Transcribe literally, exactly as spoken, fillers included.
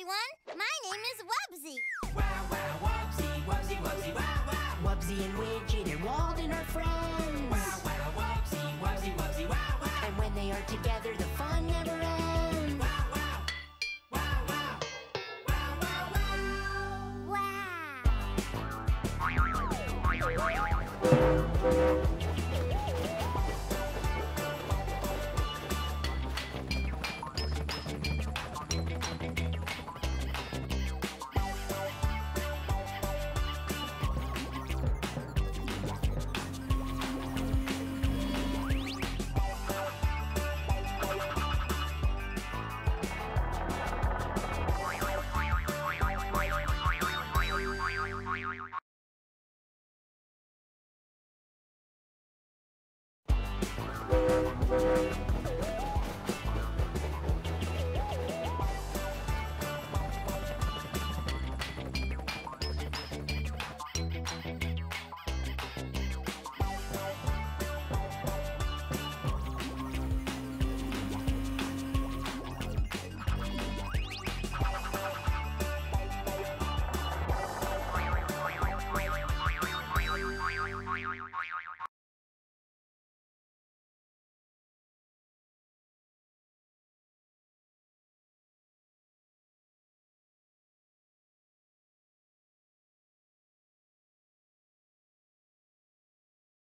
everyone. My name is Wubsy. Wow, wow, Wubsy, Wubsy, Wubsy, wow, wow. Wubsy and Widget and Walden are friends. Wow, wow, Wubsy, Wubsy, Wubsy, wow, wow. And when they are together, the fun never ends. Wow, wow. Wow, wow. Wow, wow, wow. Wow.